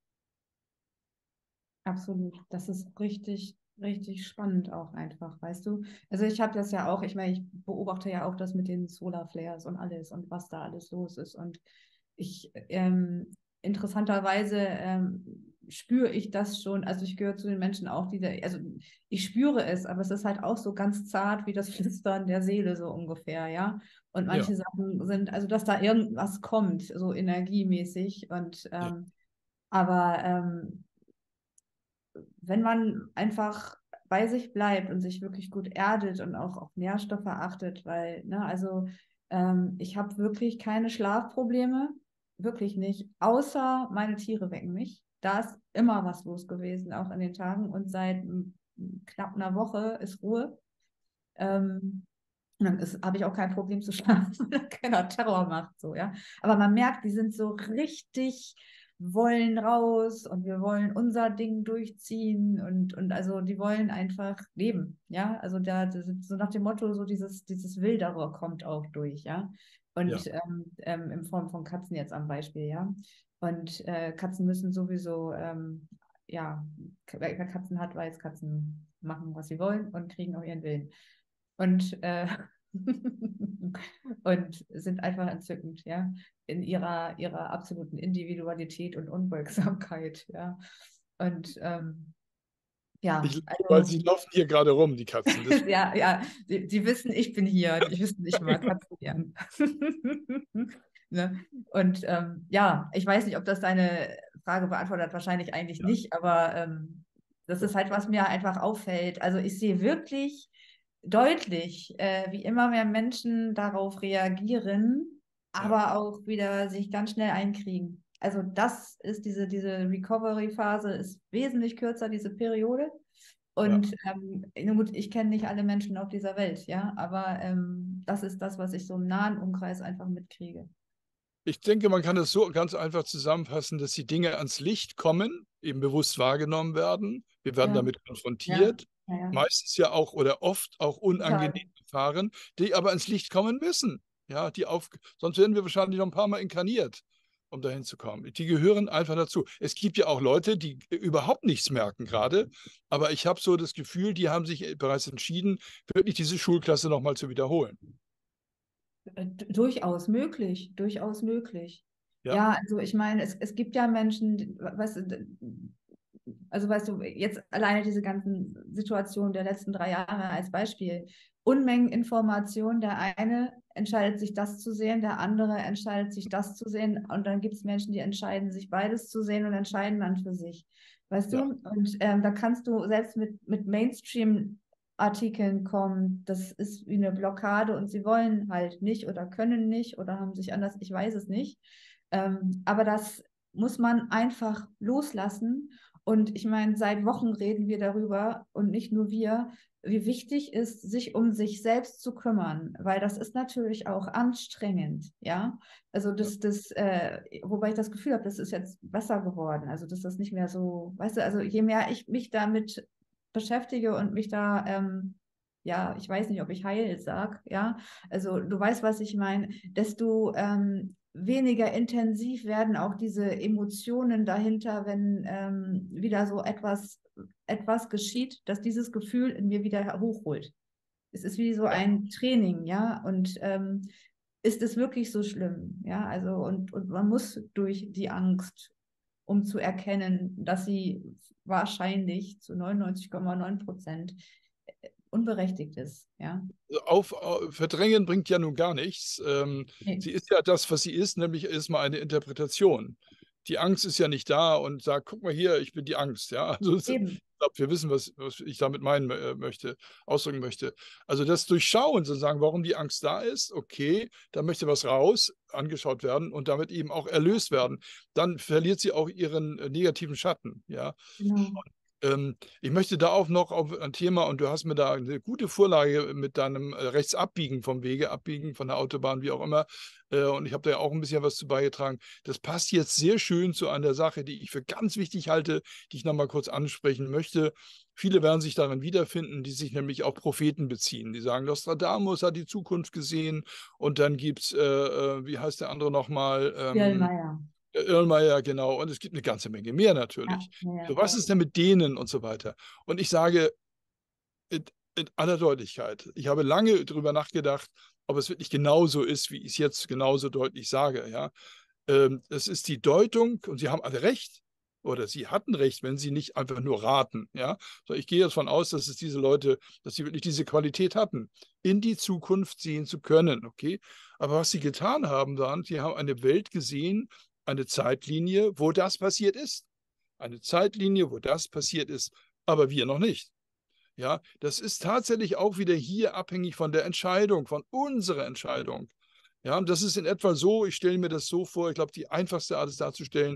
Absolut. Das ist richtig, richtig spannend auch einfach, weißt du? Also ich habe das ja auch, ich meine, ich beobachte ja auch das mit den Solarflares und alles und was da alles los ist. Und ich, ähm, interessanterweise ähm, spüre ich das schon, also ich gehöre zu den Menschen auch, die, da, also ich spüre es, aber es ist halt auch so ganz zart wie das Flüstern der Seele so ungefähr, ja. Und Ja, manche Sachen sind, also dass da irgendwas kommt, so energiemäßig und ja, ähm, aber ähm, wenn man einfach bei sich bleibt und sich wirklich gut erdet und auch auf Nährstoffe achtet, weil, ne, also ähm, ich habe wirklich keine Schlafprobleme, wirklich nicht, außer meine Tiere wecken mich. Da ist immer was los gewesen, auch in den Tagen und seit m, knapp einer Woche ist Ruhe. Ähm, Und dann habe ich auch kein Problem zu schlafen, wenn keiner Terror macht, so, ja. Aber man merkt, die sind so richtig, wollen raus und wir wollen unser Ding durchziehen und, und also die wollen einfach leben, ja. Also da, das ist so nach dem Motto, so dieses, dieses Wildere kommt auch durch, ja. Und Ja. ähm, ähm, in Form von Katzen jetzt am Beispiel, ja. Und äh, Katzen müssen sowieso, ähm, ja, wer Katzen hat, weiß, Katzen machen, was sie wollen und kriegen auch ihren Willen. Und, äh, und sind einfach entzückend, ja, in ihrer, ihrer absoluten Individualität und Unbeugsamkeit, ja. Und ähm, Ich, ja, weil also sie laufen hier gerade rum, die Katzen. Das, ja, ja, die, die wissen, ich bin hier, die wissen, ich mag Katzen gern. Ne? Und ähm, ja, ich weiß nicht, ob das deine Frage beantwortet, wahrscheinlich eigentlich ja, nicht, aber ähm, das ist doch. halt, was mir einfach auffällt. Also ich sehe wirklich deutlich, äh, wie immer mehr Menschen darauf reagieren, Ja, aber auch wieder sich ganz schnell einkriegen. Also das ist diese, diese Recovery-Phase ist wesentlich kürzer, diese Periode. ja. Und ähm, nun gut, ich kenne nicht alle Menschen auf dieser Welt, ja, aber ähm, das ist das, was ich so im nahen Umkreis einfach mitkriege. Ich denke, man kann es so ganz einfach zusammenfassen, dass die Dinge ans Licht kommen, eben bewusst wahrgenommen werden. Wir werden Ja, damit ja, konfrontiert, ja, ja. meistens ja auch oder oft auch Total. unangenehm erfahren, die aber ans Licht kommen müssen. Ja, die auf, sonst werden wir wahrscheinlich noch ein paar Mal inkarniert, um dahin zu kommen. Die gehören einfach dazu. Es gibt ja auch Leute, die überhaupt nichts merken gerade, aber ich habe so das Gefühl, die haben sich bereits entschieden, wirklich diese Schulklasse nochmal zu wiederholen. Äh, Durchaus möglich, durchaus möglich. Ja, Ja, also ich meine, es, es gibt ja Menschen, die- weißt du, d- also weißt du, jetzt alleine diese ganzen Situationen der letzten drei Jahre als Beispiel. Unmengen Informationen. Der eine entscheidet sich, das zu sehen, der andere entscheidet sich, das zu sehen. Und dann gibt es Menschen, die entscheiden sich, beides zu sehen und entscheiden dann für sich. Weißt ja, du? Und ähm, da kannst du selbst mit, mit Mainstream Artikeln kommen, das ist wie eine Blockade und sie wollen halt nicht oder können nicht oder haben sich anders, ich weiß es nicht. Ähm, aber das muss man einfach loslassen. Und ich meine, seit Wochen reden wir darüber und nicht nur wir, wie wichtig ist, sich um sich selbst zu kümmern, weil das ist natürlich auch anstrengend, ja. Also ja. das, das, äh, wobei ich das Gefühl habe, das ist jetzt besser geworden. Also dass das nicht mehr so, weißt du, also je mehr ich mich damit beschäftige und mich da, ähm, ja, ich weiß nicht, ob ich heil sag, ja, also du weißt, was ich meine, desto ähm, weniger intensiv werden auch diese Emotionen dahinter, wenn ähm, wieder so etwas, etwas geschieht, dass dieses Gefühl in mir wieder hochholt. Es ist wie so Ja. ein Training, ja, und ähm, ist es wirklich so schlimm, ja, also und, und man muss durch die Angst, um zu erkennen, dass sie wahrscheinlich zu neunundneunzig Komma neun Prozent unberechtigt ist, ja. Auf, auf, verdrängen bringt ja nun gar nichts. Ähm, Nee. sie ist ja das, was sie ist, nämlich erstmal eine Interpretation. Die Angst ist ja nicht da und sagt, guck mal hier, ich bin die Angst. Ja, also es, ich Eben, glaube, wir wissen, was, was ich damit meinen äh, möchte, ausdrücken möchte. Also das Durchschauen, sozusagen, warum die Angst da ist, okay, da möchte was raus, angeschaut werden und damit eben auch erlöst werden. Dann verliert sie auch ihren äh, negativen Schatten. Ja, genau. ähm, ich möchte da auch noch auf ein Thema, und du hast mir da eine gute Vorlage mit deinem äh, Rechtsabbiegen vom Wege, abbiegen von der Autobahn, wie auch immer. Äh, und ich habe da ja auch ein bisschen was zu beigetragen. Das passt jetzt sehr schön zu einer Sache, die ich für ganz wichtig halte, die ich nochmal kurz ansprechen möchte. Viele werden sich darin wiederfinden, die sich nämlich auf Propheten beziehen. Die sagen, Nostradamus hat die Zukunft gesehen und dann gibt es, äh, äh, wie heißt der andere nochmal? Björn Ähm, Mayer. Irlmeier, genau. Und es gibt eine ganze Menge mehr Ja, natürlich. ja, So, was ist denn mit denen und so weiter? Und ich sage in, in aller Deutlichkeit, ich habe lange darüber nachgedacht, ob es wirklich genauso ist, wie ich es jetzt genauso deutlich sage. Ja? Ähm, es ist die Deutung, und Sie haben alle recht, oder Sie hatten recht, wenn Sie nicht einfach nur raten. Ja? So, ich gehe davon aus, dass es diese Leute, dass sie wirklich diese Qualität hatten, in die Zukunft sehen zu können. Okay? Aber was Sie getan haben, dann, Sie haben eine Welt gesehen, eine Zeitlinie, wo das passiert ist. Eine Zeitlinie, wo das passiert ist, aber wir noch nicht. Ja, das ist tatsächlich auch wieder hier abhängig von der Entscheidung, von unserer Entscheidung. Ja, das ist in etwa so, ich stelle mir das so vor, ich glaube, die einfachste Art, es darzustellen,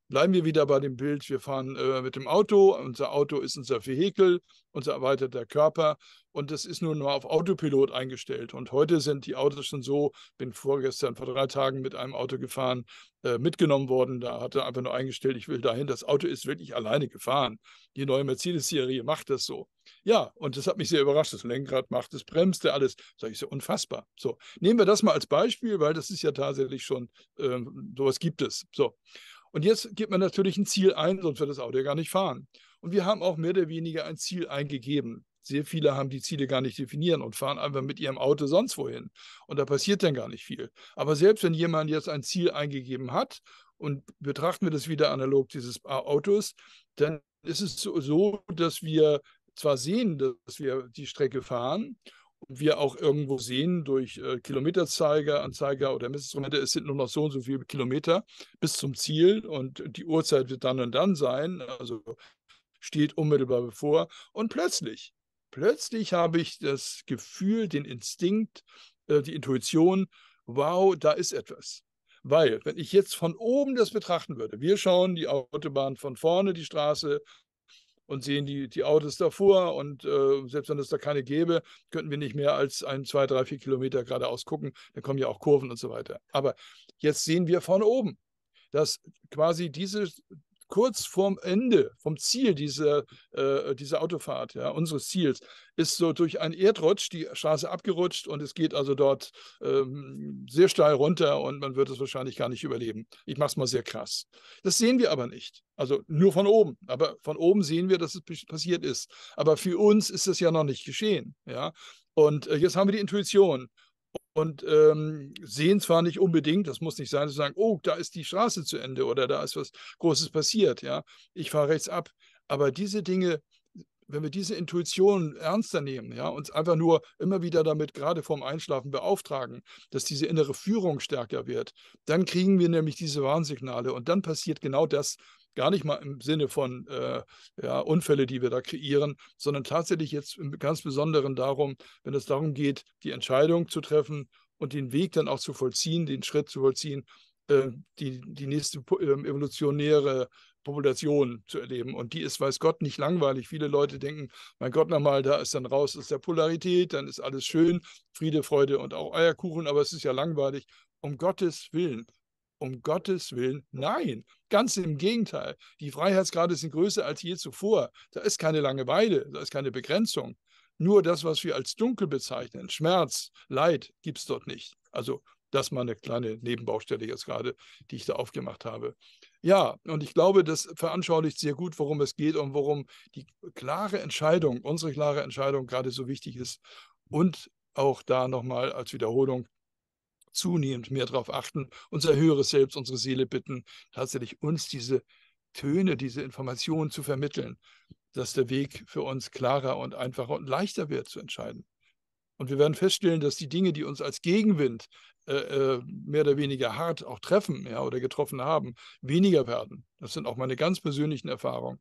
bleiben wir wieder bei dem Bild, wir fahren äh, mit dem Auto, unser Auto ist unser Vehikel, unser erweiterter Körper und das ist nun mal auf Autopilot eingestellt. Und heute sind die Autos schon so, bin vorgestern, vor drei Tagen mit einem Auto gefahren, äh, mitgenommen worden, da hat er einfach nur eingestellt, ich will dahin, das Auto ist wirklich alleine gefahren. Die neue Mercedes-Serie macht das so. Ja, und das hat mich sehr überrascht, das Lenkrad macht, das bremste alles, sage ich so, unfassbar. So, nehmen wir das mal als Beispiel, weil das ist ja tatsächlich schon, äh, sowas gibt es. So. Und jetzt gibt man natürlich ein Ziel ein, sonst wird das Auto ja gar nicht fahren. Und wir haben auch mehr oder weniger ein Ziel eingegeben. Sehr viele haben die Ziele gar nicht definiert und fahren einfach mit ihrem Auto sonst wohin. Und da passiert dann gar nicht viel. Aber selbst wenn jemand jetzt ein Ziel eingegeben hat und betrachten wir das wieder analog dieses Autos, dann ist es so, dass wir zwar sehen, dass wir die Strecke fahren, wir auch irgendwo sehen durch äh, Kilometerzeiger, Anzeiger oder Messinstrumente, es sind nur noch so und so viele Kilometer bis zum Ziel und die Uhrzeit wird dann und dann sein, also steht unmittelbar bevor. Und plötzlich, plötzlich habe ich das Gefühl, den Instinkt, äh, die Intuition, wow, da ist etwas. Weil, wenn ich jetzt von oben das betrachten würde, wir schauen die Autobahn von vorne, die Straße, und sehen die, die Autos davor. Und äh, selbst wenn es da keine gäbe, könnten wir nicht mehr als ein, zwei, drei, vier Kilometer geradeaus gucken. Dann kommen ja auch Kurven und so weiter. Aber jetzt sehen wir von oben, dass quasi diese kurz vorm Ende, vom Ziel dieser, äh, dieser Autofahrt, ja, unseres Ziels, ist so durch einen Erdrutsch die Straße abgerutscht und es geht also dort ähm, sehr steil runter und man wird es wahrscheinlich gar nicht überleben. Ich mache es mal sehr krass. Das sehen wir aber nicht. Also nur von oben. Aber von oben sehen wir, dass es passiert ist. Aber für uns ist es ja noch nicht geschehen. Ja? Und äh, jetzt haben wir die Intuition und ähm, sehen zwar nicht unbedingt, das muss nicht sein, zu sagen, oh, da ist die Straße zu Ende oder da ist was Großes passiert, ja, ich fahre rechts ab. Aber diese Dinge, wenn wir diese Intuition ernster nehmen, ja, uns einfach nur immer wieder damit gerade vorm Einschlafen beauftragen, dass diese innere Führung stärker wird, dann kriegen wir nämlich diese Warnsignale und dann passiert genau das, gar nicht mal im Sinne von äh, ja, Unfälle, die wir da kreieren, sondern tatsächlich jetzt im ganz Besonderen darum, wenn es darum geht, die Entscheidung zu treffen und den Weg dann auch zu vollziehen, den Schritt zu vollziehen, äh, die, die nächste äh, evolutionäre Population zu erleben. Und die ist, weiß Gott, nicht langweilig. Viele Leute denken, mein Gott, nochmal, da ist dann raus aus der Polarität, dann ist alles schön, Friede, Freude und auch Eierkuchen, aber es ist ja langweilig. Um Gottes Willen. Um Gottes Willen, nein, ganz im Gegenteil. Die Freiheitsgrade sind größer als je zuvor. Da ist keine Langeweile, da ist keine Begrenzung. Nur das, was wir als dunkel bezeichnen, Schmerz, Leid, gibt es dort nicht. Also das mal eine kleine Nebenbaustelle jetzt gerade, die ich da aufgemacht habe. Ja, und ich glaube, das veranschaulicht sehr gut, worum es geht und warum die klare Entscheidung, unsere klare Entscheidung gerade so wichtig ist. Und auch da nochmal als Wiederholung, zunehmend mehr darauf achten, unser höheres Selbst, unsere Seele bitten, tatsächlich uns diese Töne, diese Informationen zu vermitteln, dass der Weg für uns klarer und einfacher und leichter wird zu entscheiden. Und wir werden feststellen, dass die Dinge, die uns als Gegenwind äh, äh, mehr oder weniger hart auch treffen, ja, oder getroffen haben, weniger werden. Das sind auch meine ganz persönlichen Erfahrungen.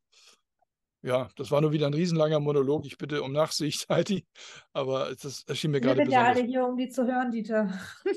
Ja, das war nur wieder ein riesenlanger Monolog. Ich bitte um Nachsicht, Heidi, aber das erschien mir Wir gerade sind ja besonders. alle hier, um die zu hören, Dieter.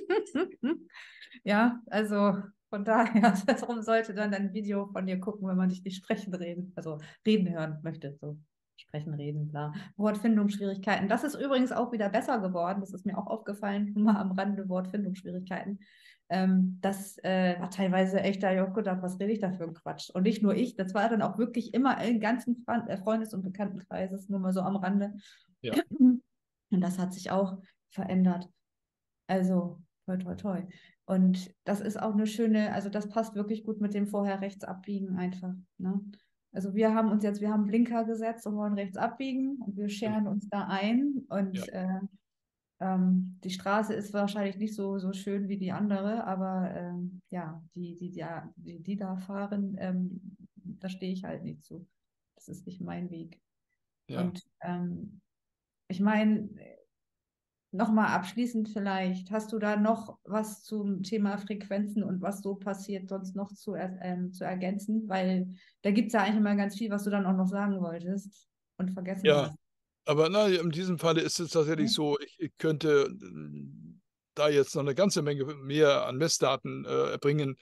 Ja, also von daher, darum sollte dann ein Video von dir gucken, wenn man dich nicht sprechen reden, also reden hören möchte. So sprechen, reden, bla. Wortfindungsschwierigkeiten. Das ist übrigens auch wieder besser geworden. Das ist mir auch aufgefallen, nur mal am Rande Wortfindungsschwierigkeiten. Ähm, das äh, war teilweise echt, da habe ich auch gedacht, was rede ich da für ein Quatsch? Und nicht nur ich, das war dann auch wirklich immer im ganzen Freundes- und Bekanntenkreises, nur mal so am Rande. Ja. Und das hat sich auch verändert. Also, toi, toi, toi. Und das ist auch eine schöne, also das passt wirklich gut mit dem vorher rechts abbiegen einfach. Ne? Also wir haben uns jetzt, wir haben Blinker gesetzt und wollen rechts abbiegen und wir scheren uns da ein. Und Ja. äh, ähm, die Straße ist wahrscheinlich nicht so, so schön wie die andere, aber ähm, ja, die, die, die, die, die da fahren, ähm, da stehe ich halt nicht zu. Das ist nicht mein Weg. Ja. Und ähm, ich meine, nochmal abschließend vielleicht, hast du da noch was zum Thema Frequenzen und was so passiert sonst noch zu, ähm, zu ergänzen? Weil da gibt es ja eigentlich immer ganz viel, was du dann auch noch sagen wolltest und vergessen Ja, hast. aber na, in diesem Falle ist es tatsächlich so, ich, ich könnte äh, da jetzt noch eine ganze Menge mehr an Messdaten äh, erbringen.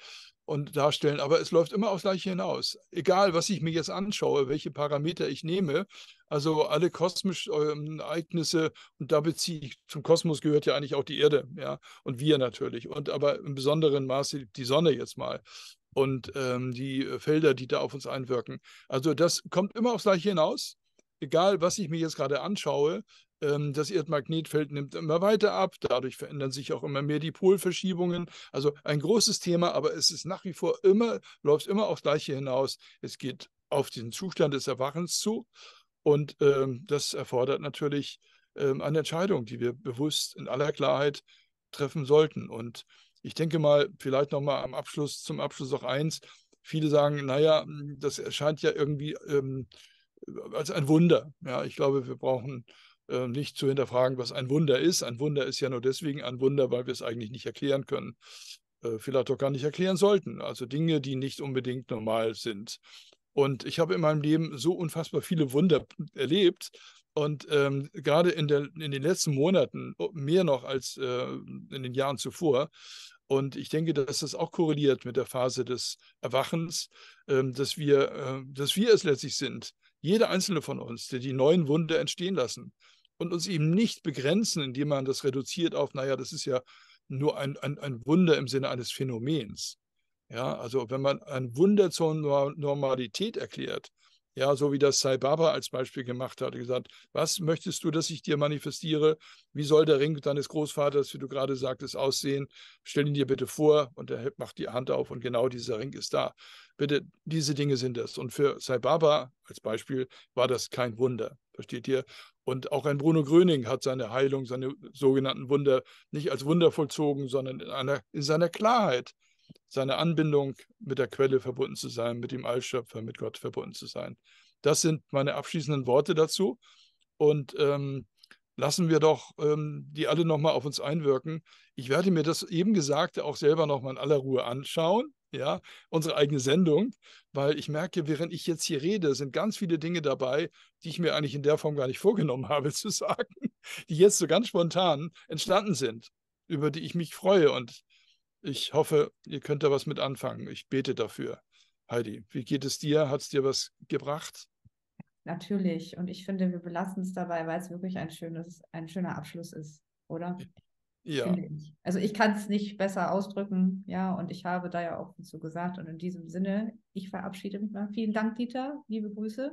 und darstellen, aber es läuft immer aufs Gleiche hinaus. Egal, was ich mir jetzt anschaue, welche Parameter ich nehme, also alle kosmischen ähm, Ereignisse, und da beziehe ich, zum Kosmos gehört ja eigentlich auch die Erde, ja, und wir natürlich, und aber im besonderen Maße die Sonne jetzt mal und ähm, die Felder, die da auf uns einwirken. Also das kommt immer aufs Gleiche hinaus, egal, was ich mir jetzt gerade anschaue. Das Erdmagnetfeld nimmt immer weiter ab, dadurch verändern sich auch immer mehr die Polverschiebungen. Also ein großes Thema, aber es ist nach wie vor immer, läuft immer aufs Gleiche hinaus. Es geht auf den Zustand des Erwachens zu und ähm, das erfordert natürlich ähm, eine Entscheidung, die wir bewusst in aller Klarheit treffen sollten. Und ich denke mal, vielleicht nochmal am Abschluss, zum Abschluss auch eins. Viele sagen, naja, das erscheint ja irgendwie ähm, als ein Wunder. Ja, ich glaube, wir brauchen äh, nicht zu hinterfragen, was ein Wunder ist. Ein Wunder ist ja nur deswegen ein Wunder, weil wir es eigentlich nicht erklären können. Äh, vielleicht auch gar nicht erklären sollten. Also Dinge, die nicht unbedingt normal sind. Und ich habe in meinem Leben so unfassbar viele Wunder erlebt. Und ähm, gerade in, der, in den letzten Monaten, mehr noch als äh, in den Jahren zuvor. Und ich denke, dass das auch korreliert mit der Phase des Erwachens, ähm, dass wir, äh, dass wir es letztlich sind, jeder einzelne von uns, der die neuen Wunder entstehen lassen und uns eben nicht begrenzen, indem man das reduziert auf, naja, das ist ja nur ein, ein, ein Wunder im Sinne eines Phänomens. Ja, also wenn man ein Wunder zur Normalität erklärt, ja, so wie das Sai Baba als Beispiel gemacht hat, gesagt, was möchtest du, dass ich dir manifestiere? Wie soll der Ring deines Großvaters, wie du gerade sagtest, aussehen? Stell ihn dir bitte vor, und er macht die Hand auf und genau dieser Ring ist da. Bitte, diese Dinge sind es. Und für Sai Baba als Beispiel war das kein Wunder, versteht ihr? Und auch ein Bruno Gröning hat seine Heilung, seine sogenannten Wunder nicht als Wunder vollzogen, sondern in, einer, in seiner Klarheit, seine Anbindung mit der Quelle verbunden zu sein, mit dem Allschöpfer, mit Gott verbunden zu sein. Das sind meine abschließenden Worte dazu. Und ähm, lassen wir doch ähm, die alle nochmal auf uns einwirken. Ich werde mir das eben Gesagte auch selber nochmal in aller Ruhe anschauen, ja, unsere eigene Sendung, weil ich merke, während ich jetzt hier rede, sind ganz viele Dinge dabei, die ich mir eigentlich in der Form gar nicht vorgenommen habe zu sagen, die jetzt so ganz spontan entstanden sind, über die ich mich freue. Und ich hoffe, ihr könnt da was mit anfangen. Ich bete dafür. Heidi, wie geht es dir? Hat es dir was gebracht? Natürlich. Und ich finde, wir belassen es dabei, weil es wirklich ein schönes, ein schöner Abschluss ist, oder? Ja, Finde ich. Also ich kann es nicht besser ausdrücken, ja, und ich habe da ja auch dazu gesagt. Und in diesem Sinne, ich verabschiede mich mal. Vielen Dank, Dieter. Liebe Grüße.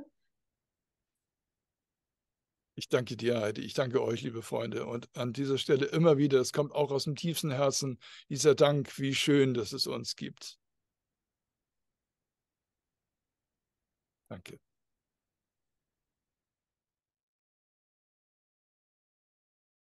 ich danke dir, Heidi. Ich danke euch, liebe Freunde. Und an dieser Stelle immer wieder, es kommt auch aus dem tiefsten Herzen, dieser Dank, wie schön, dass es uns gibt. Danke.